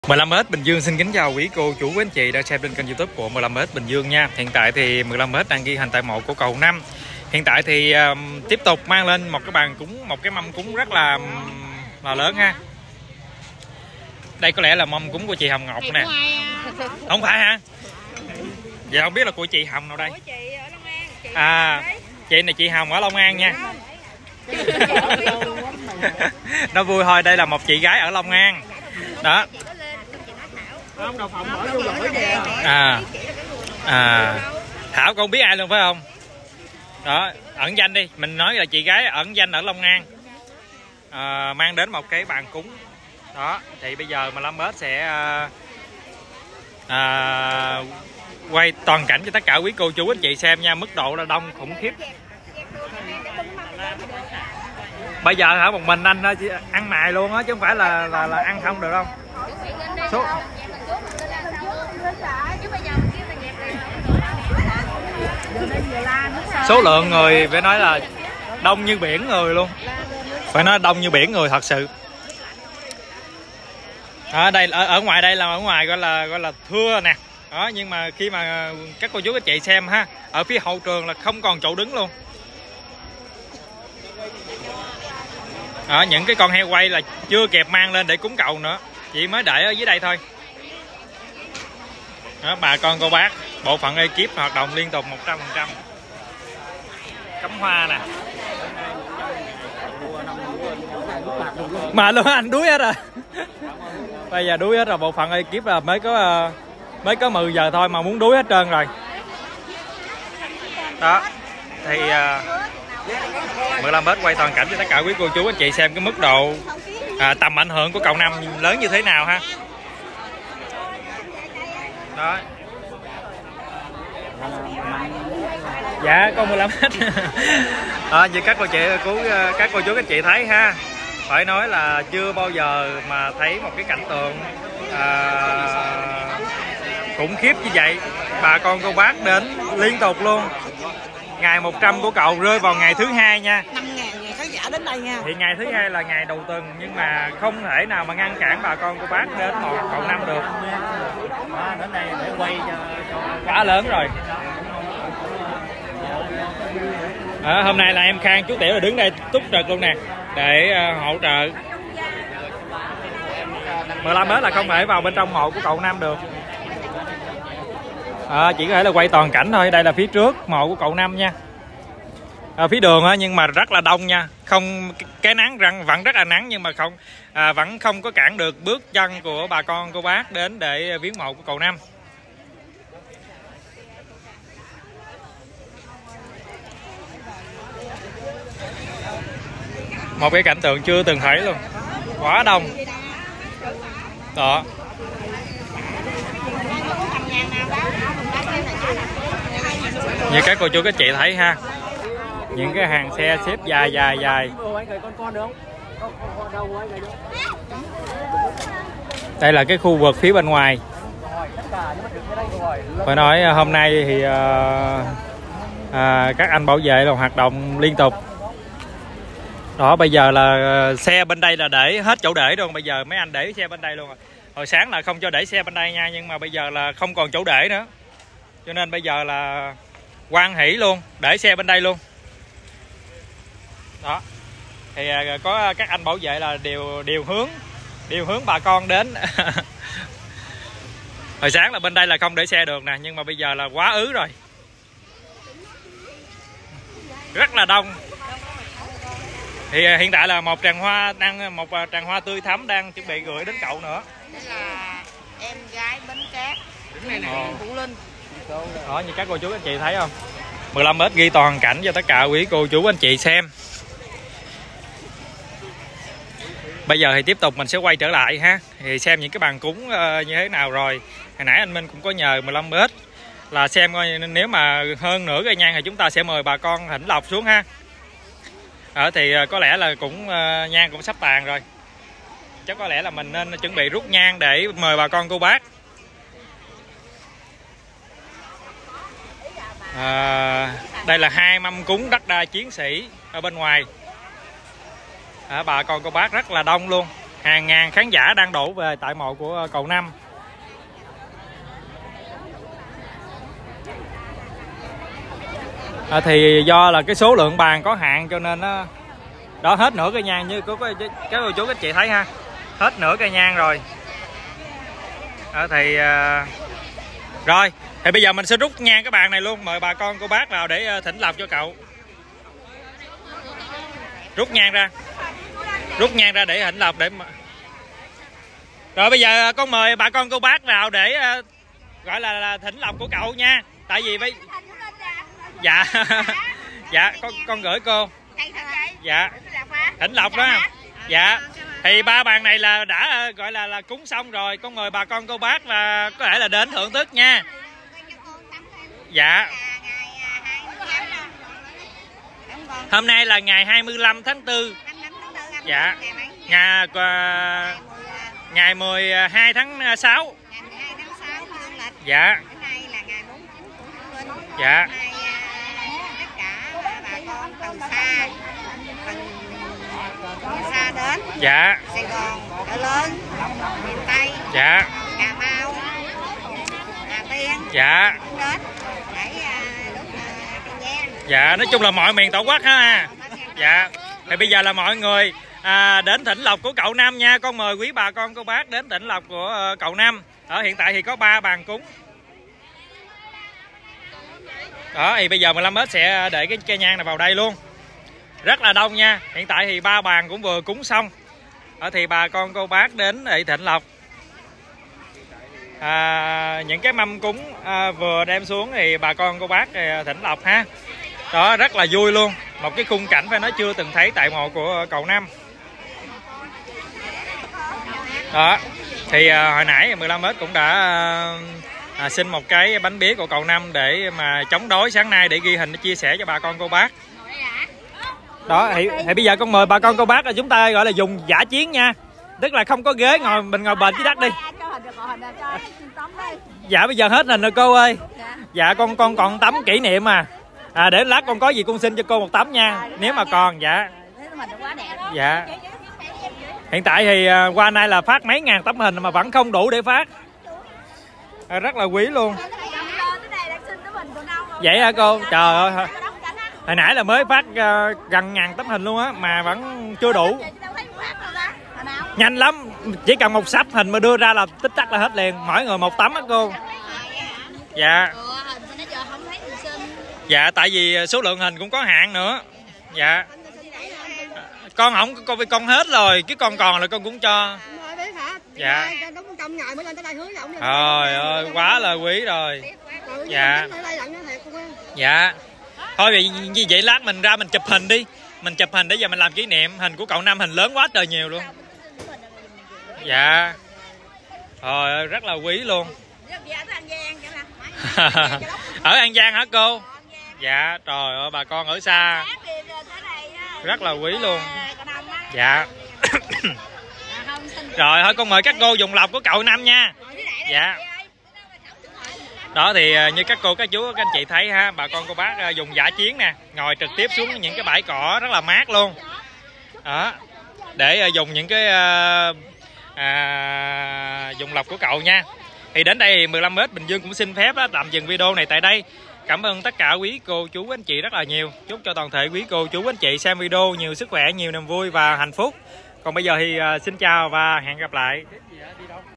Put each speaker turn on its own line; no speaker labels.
15m Bình Dương xin kính chào quý cô chú quý anh chị đang xem trên kênh YouTube của 15m Bình Dương nha. Hiện tại thì 15m đang ghi hình tại mộ của cầu 5. Hiện tại thì tiếp tục mang lên một cái bàn cúng, một cái mâm cúng rất là lớn ha. Đây có lẽ là mâm cúng của chị Hồng Ngọc nè. Không phải hả? Dạ không biết là của chị Hồng nào đây. À, chị này chị Hồng ở Long An nha. Nó vui thôi, đây là một chị gái ở Long An. Đó. Thảo con biết ai luôn phải không? Đó, ẩn danh đi, mình nói là chị gái ẩn danh ở Long An. Mang đến một cái bàn cúng. Đó, thì bây giờ 15m sẽ quay toàn cảnh cho tất cả quý cô chú anh chị xem nha, mức độ là đông khủng khiếp. Bây giờ hả, một mình anh ăn mài luôn á chứ không phải là ăn không được đâu. Số lượng người phải nói là đông như biển người luôn, phải nói đông như biển người thật sự. Ở đây ở ngoài đây là ở ngoài gọi là thưa nè. Đó, nhưng mà khi mà các cô chú các chị xem ha, ở phía hậu trường là không còn chỗ đứng luôn. Đó, những cái con heo quay là chưa kịp mang lên để cúng cầu nữa, chị mới để ở dưới đây thôi. Đó, bà con cô bác, bộ phận ekip hoạt động liên tục 100%. Cắm hoa nè. Mà luôn anh đuối hết rồi. Bây giờ đuối hết rồi, bộ phận ekip là mới có 10 giờ thôi mà muốn đuối hết trơn rồi. Đó. Thì 15m quay toàn cảnh cho tất cả quý cô chú anh chị xem cái mức độ tầm ảnh hưởng của cầu 5 lớn như thế nào ha. Đó. Dạ con 15m. Như các cô chú các chị thấy ha, phải nói là chưa bao giờ mà thấy một cái cảnh tượng khủng khiếp như vậy. Bà con cô bác đến liên tục luôn. Ngày 100 của cậu rơi vào ngày thứ hai nha.
5.000 khán giả đến đây nha.
Thì ngày thứ hai là ngày đầu tuần, nhưng mà không thể nào mà ngăn cản bà con cô bác đến cầu 5 được. Đến đây để quay cho quá lớn rồi. Hôm nay là em Khang chú Tiểu là đứng đây túc trực luôn nè để hỗ trợ. 15m là không thể vào bên trong mộ của cậu 5 được. Chỉ có thể là quay toàn cảnh thôi. Đây là phía trước mộ của cậu 5 nha. Phía đường nhưng mà rất là đông nha. Không, cái nắng vẫn rất là nắng, nhưng mà vẫn không có cản được bước chân của bà con cô bác đến để viếng mộ của cậu 5. Một cái cảnh tượng chưa từng thấy luôn, quá đông. Đó. Như các cô chú các chị thấy ha, những cái hàng xe xếp dài. Đây là cái khu vực phía bên ngoài. Phải nói hôm nay thì các anh bảo vệ là hoạt động liên tục. Đó, bây giờ là xe bên đây là để hết chỗ để luôn. Bây giờ mấy anh để xe bên đây luôn rồi. Hồi sáng là không cho để xe bên đây nha, nhưng mà bây giờ là không còn chỗ để nữa, cho nên bây giờ là hoan hỷ luôn, để xe bên đây luôn. Đó. Thì có các anh bảo vệ là điều hướng bà con đến. Hồi sáng là bên đây là không để xe được nè, nhưng mà bây giờ là quá ứ rồi. Rất là đông. Thì hiện tại là một tràng hoa tươi thắm đang chuẩn bị gửi đến cậu nữa.
Đây là em gái Bến Cát, Phụ Linh.
Đó, như các cô chú anh chị thấy không? 15m ghi toàn cảnh cho tất cả quý cô chú anh chị xem. Bây giờ thì tiếp tục mình sẽ quay trở lại ha, thì xem những cái bàn cúng như thế nào rồi. Hồi nãy anh Minh cũng có nhờ 15m là xem coi nếu mà hơn nửa cây nhang thì chúng ta sẽ mời bà con thỉnh lộc xuống ha. Thì có lẽ là nhang cũng sắp tàn rồi, chắc có lẽ là mình nên chuẩn bị rút nhang để mời bà con cô bác. Đây là 2 mâm cúng Đắc Đa Chiến Sĩ ở bên ngoài. Bà con cô bác rất là đông luôn. hàng ngàn khán giả đang đổ về tại mộ của Cầu Năm. Thì do là cái số lượng bàn có hạn cho nên nó đó, hết nửa cây nhang như có cái cô chú các chị thấy ha, hết nửa cây nhang rồi. Thì rồi thì bây giờ mình sẽ rút nhang cái bàn này luôn, mời bà con cô bác vào để thỉnh lộc cho cậu. Rút nhang ra để thỉnh lộc để mà... Rồi bây giờ con mời bà con cô bác vào để gọi là thỉnh lộc của cậu nha. Tại vì bây dạ dạ con gửi cô. Dạ thỉnh lộc đó. Dạ thì ba bàn này là đã gọi là cúng xong rồi, con mời bà con cô bác và có thể là đến thưởng thức nha. Dạ hôm nay là ngày 25 tháng 4. Dạ ngày 12 tháng 6. Dạ dạ
xa đến
dạ
Sài Gòn, Chợ Lớn, miền Tây,
dạ
Cà Mau, Hà Tiên
dạ
đến để đốt cây nhang.
dạ nói chung là mọi miền tổ quốc ha. Dạ thì bây giờ là mọi người đến thỉnh lộc của cậu Năm nha. Con mời quý bà con cô bác đến thỉnh lộc của cậu Năm. Ở hiện tại thì có 3 bàn cúng. Đó thì bây giờ 15m sẽ để cái cây nhang này vào đây luôn. Rất là đông nha. Hiện tại thì 3 bàn cũng vừa cúng xong. Thì bà con cô bác đến để thỉnh lộc. Những cái mâm cúng vừa đem xuống thì bà con cô bác thỉnh lộc ha. Đó rất là vui luôn. Một cái khung cảnh phải nói chưa từng thấy tại mộ của cậu Năm. Đó thì hồi nãy 15m cũng đã xin một cái bánh bía của cậu Năm để mà chống đói sáng nay, để ghi hình để chia sẻ cho bà con cô bác. Đó thì bây giờ con mời bà con cô bác là chúng ta gọi là dùng dã chiến nha, tức là không có ghế, mình ngồi bệt dưới đất đi. Dạ bây giờ hết hình rồi cô ơi. Dạ con còn tấm kỷ niệm để lát con có gì con xin cho cô một tấm nha, nếu mà còn. Dạ dạ hiện tại thì qua nay là phát mấy ngàn tấm hình mà vẫn không đủ để phát. Rất là quý luôn. Vậy hả cô? Trời ơi, hồi nãy là mới phát gần ngàn tấm hình luôn á mà vẫn chưa đủ. Nhanh lắm, chỉ cần một sắp hình mà đưa ra là tích tắc là hết liền, mỗi người một tấm á cô. Dạ dạ tại vì số lượng hình cũng có hạn nữa. Dạ con không con hết rồi, cái con còn là con cũng cho. Dạ trời ơi quá là quý rồi. Dạ dạ thôi vì vậy lát mình ra mình chụp hình đi, mình chụp hình để giờ mình làm kỷ niệm. Hình của cậu Năm hình lớn quá trời nhiều luôn. Dạ trời ơi rất là quý luôn. Ở An Giang hả cô? Dạ trời ơi bà con ở xa rất là quý luôn. Dạ rồi thôi con mời các cô dùng lộc của cậu Năm nha. Dạ đó thì như các cô các chú các anh chị thấy ha, bà con cô bác dùng dã chiến nè, ngồi trực tiếp xuống những cái bãi cỏ rất là mát luôn đó, để dùng những cái dùng lộc của cậu nha. Thì đến đây 15m Bình Dương cũng xin phép tạm dừng video này tại đây. Cảm ơn tất cả quý cô chú anh chị rất là nhiều. Chúc cho toàn thể quý cô chú anh chị xem video nhiều sức khỏe, nhiều niềm vui và hạnh phúc. Còn bây giờ thì xin chào và hẹn gặp lại.